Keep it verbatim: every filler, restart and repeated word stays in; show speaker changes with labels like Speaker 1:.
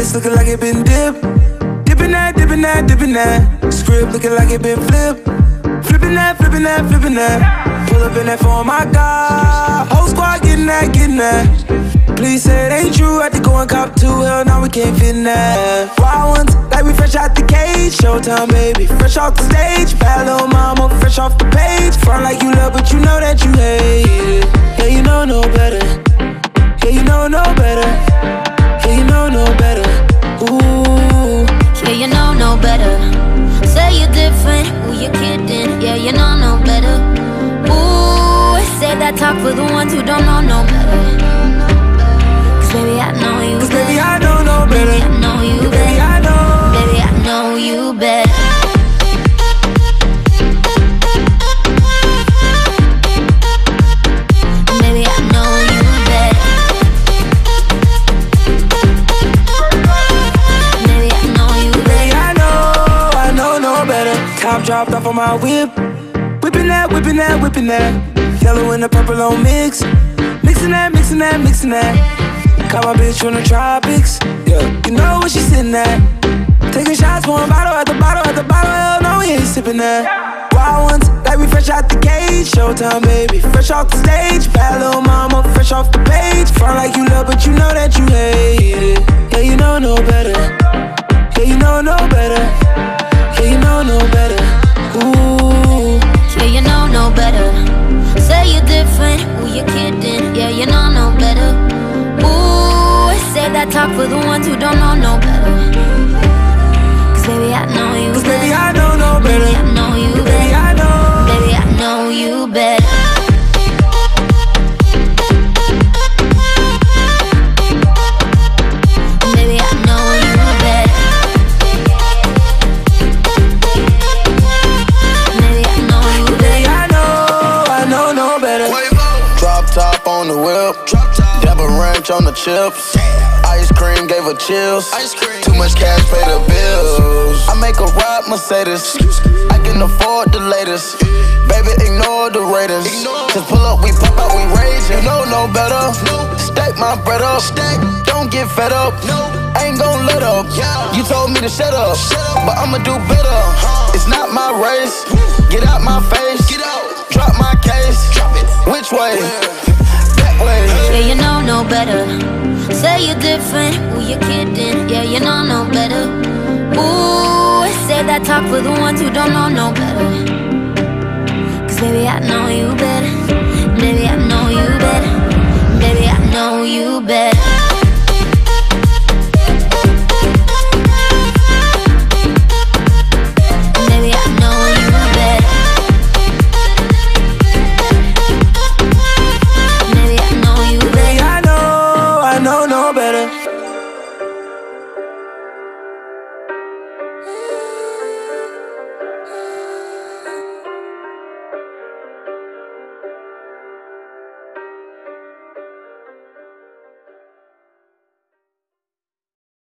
Speaker 1: wrist looking like it been dipped. Dipping that, dipping that, dipping that. Script looking like it been flipped. Flipping that, flipping that, flipping that. Pull up in that phone, my God. Whole squad getting that, getting that. Please say it ain't true, had to go and cop two. Hell, now we can't fit in that. Wild ones, like we fresh out the cage. Showtime, baby, fresh off the stage. Bad little mama, fresh off the page. Front like you love, but you know that you hate it. Yeah, you know no better. Yeah, you know no better. Yeah, you know no better. Ooh.
Speaker 2: Yeah, you know no better. Say you're different, ooh, you're kidding. Yeah, you know no better. Ooh, say that talk for the ones who don't know no better. Baby, I know you
Speaker 1: Cause
Speaker 2: better.
Speaker 1: baby, I know no better.
Speaker 2: Baby, I know you better.
Speaker 1: Baby, I know.
Speaker 2: Baby, I know you better. Baby, I know you better. Baby, I know you better.
Speaker 1: Baby, I know, I know no better. Top dropped off on my whip. Whipping that, whipping that, whipping that. Yellow and the purple on mix. Mixing that, mixing that, mixing that. Got my bitch from the tropics, yeah. You know where she sitting at. Taking shots, pouring bottle at the bottle at the bottle. Hell no, we ain't sipping that. Wild ones, like we fresh out the cage. Showtime, baby, fresh off the stage. Bad little mama, fresh off the page. Front like you love, but you know that you hate it. Yeah, you know no better. Yeah, you know no better. Yeah, you know no better. Ooh.
Speaker 2: Yeah, you know no better. Say you're different, ooh, you're kidding. Yeah, you know no better. Ooh, say that talk for the ones who don't know no better. Cause baby, I know you
Speaker 1: Cause
Speaker 2: better.
Speaker 1: baby, I know no better.
Speaker 2: Baby, I know you better.
Speaker 1: Baby, I know.
Speaker 2: Baby, I know you better. Baby, I know you better. Baby, I know you better.
Speaker 1: Baby, I know, I know no better.
Speaker 3: Drop top on the whip. Dabba ranch on the chips. Ice cream gave her chills. Too much cash, pay the bills. I make a ride Mercedes. I can afford the latest. Baby, ignore the ratings. Just pull up, we pop out, we rage. You know no better. Stack my bread up. Don't get fed up. I ain't gon' let up. You told me to shut up, but I'ma do better. It's not my race. Get out my face. Drop my case. Which way? That way.
Speaker 2: Yeah, you know no better. Say you're different, ooh, you're kidding. Yeah, you know no better. Ooh, say that talk for the ones who don't know no better. Cause baby, I know you better.